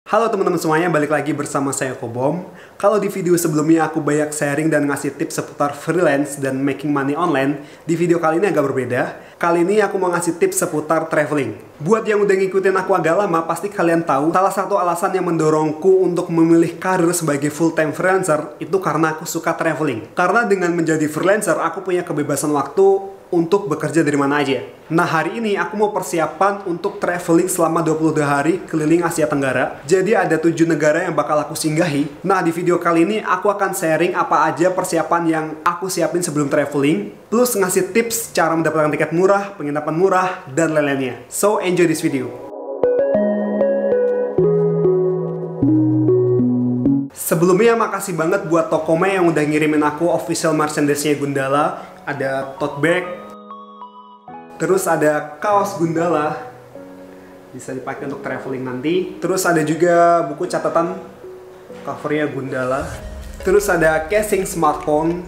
Halo teman-teman semuanya, balik lagi bersama saya Kobom. Kalau di video sebelumnya aku banyak sharing dan ngasih tips seputar freelance dan making money online, di video kali ini agak berbeda. Kali ini aku mau ngasih tips seputar traveling. Buat yang udah ngikutin aku agak lama, pasti kalian tahu salah satu alasan yang mendorongku untuk memilih karir sebagai full-time freelancer itu karena aku suka traveling. Karena dengan menjadi freelancer, aku punya kebebasan waktu untuk bekerja dari mana aja. Nah, hari ini aku mau persiapan untuk traveling selama 22 hari keliling Asia Tenggara. Jadi ada 7 negara yang bakal aku singgahi. Nah, di video kali ini aku akan sharing apa aja persiapan yang aku siapin sebelum traveling, plus ngasih tips cara mendapatkan tiket murah, penginapan murah, dan lain-lainnya. So, enjoy this video. Sebelumnya makasih banget buat Tokome yang udah ngirimin aku official merchandise-nya Gundala. Ada tote bag, terus ada kaos Gundala, bisa dipakai untuk traveling nanti. Terus ada juga buku catatan, covernya Gundala. Terus ada casing smartphone.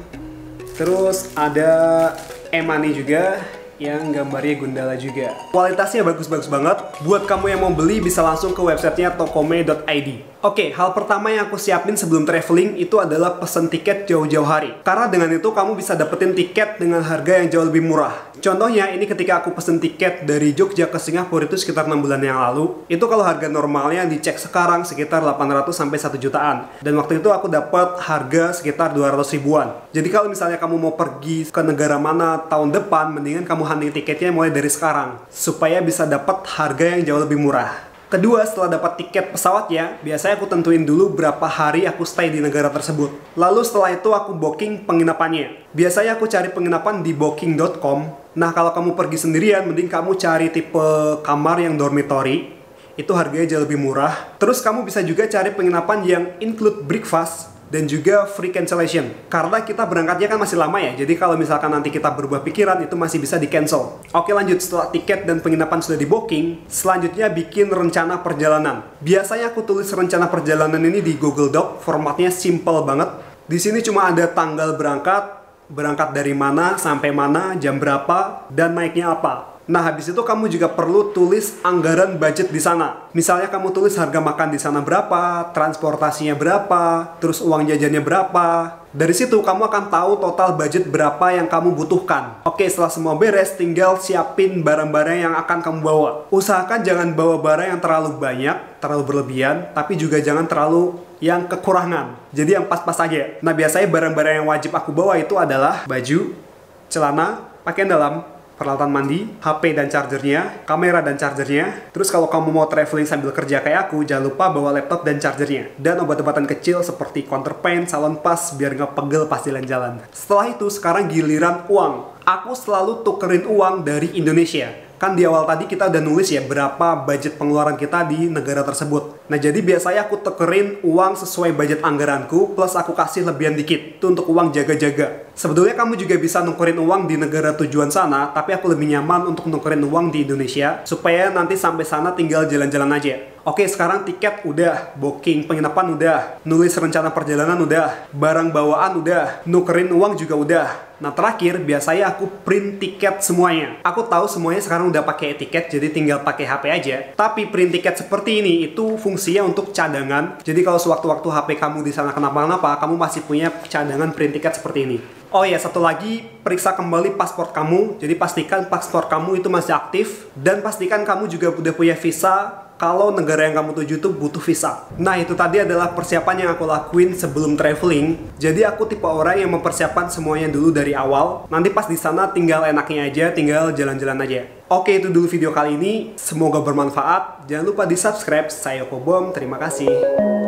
Terus ada e-money juga yang gambarnya Gundala juga. Kualitasnya bagus-bagus banget. Buat kamu yang mau beli bisa langsung ke websitenya tokome.id. Oke, hal pertama yang aku siapin sebelum traveling itu adalah pesen tiket jauh-jauh hari. Karena dengan itu kamu bisa dapetin tiket dengan harga yang jauh lebih murah. Contohnya, ini ketika aku pesen tiket dari Jogja ke Singapura itu sekitar 6 bulan yang lalu. Itu kalau harga normalnya dicek sekarang sekitar 800 sampai 1 jutaan. Dan waktu itu aku dapat harga sekitar 200 ribuan. Jadi kalau misalnya kamu mau pergi ke negara mana tahun depan, mendingan kamu hunting tiketnya mulai dari sekarang. Supaya bisa dapat harga yang jauh lebih murah. Kedua, setelah dapat tiket pesawatnya, biasanya aku tentuin dulu berapa hari aku stay di negara tersebut. Lalu setelah itu aku booking penginapannya. Biasanya aku cari penginapan di booking.com. Nah, kalau kamu pergi sendirian, mending kamu cari tipe kamar yang dormitory. Itu harganya jauh lebih murah. Terus kamu bisa juga cari penginapan yang include breakfast dan juga free cancellation. Karena kita berangkatnya kan masih lama ya, jadi kalau misalkan nanti kita berubah pikiran, itu masih bisa di cancel. Oke, lanjut. Setelah tiket dan penginapan sudah di booking, selanjutnya bikin rencana perjalanan. Biasanya aku tulis rencana perjalanan ini di Google Doc, formatnya simple banget. Di sini cuma ada tanggal berangkat dari mana, sampai mana, jam berapa, dan naiknya apa. Nah, habis itu kamu juga perlu tulis anggaran budget di sana. Misalnya kamu tulis harga makan di sana berapa, transportasinya berapa, terus uang jajannya berapa. Dari situ kamu akan tahu total budget berapa yang kamu butuhkan. Oke, setelah semua beres, tinggal siapin barang-barang yang akan kamu bawa. Usahakan jangan bawa barang yang terlalu banyak, terlalu berlebihan, tapi juga jangan terlalu yang kekurangan. Jadi yang pas-pas aja. Nah, biasanya barang-barang yang wajib aku bawa itu adalah baju, celana, pakaian dalam, peralatan mandi, HP dan chargernya, kamera dan chargernya. Terus kalau kamu mau traveling sambil kerja kayak aku, jangan lupa bawa laptop dan chargernya. Dan obat-obatan kecil seperti counterpain, salon pas, biar nggak pegel pas jalan-jalan. Setelah itu, sekarang giliran uang. Aku selalu tukerin uang dari Indonesia. Kan di awal tadi kita udah nulis ya berapa budget pengeluaran kita di negara tersebut. Nah, jadi biasanya aku tukerin uang sesuai budget anggaranku, plus aku kasih lebihan dikit. Itu untuk uang jaga-jaga. Sebetulnya kamu juga bisa nukerin uang di negara tujuan sana, tapi aku lebih nyaman untuk nukerin uang di Indonesia, supaya nanti sampai sana tinggal jalan-jalan aja. Oke, sekarang tiket udah, booking penginapan udah, nulis rencana perjalanan udah, barang bawaan udah, nukerin uang juga udah. Nah, terakhir biasanya aku print tiket semuanya. Aku tahu semuanya sekarang udah pakai tiket, jadi tinggal pakai HP aja. Tapi print tiket seperti ini itu fungsinya untuk cadangan. Jadi kalau sewaktu-waktu HP kamu di sana kenapa-napa, kamu masih punya cadangan print tiket seperti ini. Oh ya, satu lagi, periksa kembali paspor kamu. Jadi pastikan paspor kamu itu masih aktif, dan pastikan kamu juga udah punya visa kalau negara yang kamu tuju itu butuh visa. Nah, itu tadi adalah persiapan yang aku lakuin sebelum traveling. Jadi aku tipe orang yang mempersiapkan semuanya dulu dari awal. Nanti pas di sana tinggal enaknya aja, tinggal jalan-jalan aja. Oke, itu dulu video kali ini. Semoga bermanfaat. Jangan lupa di subscribe. Saya Kobom, terima kasih.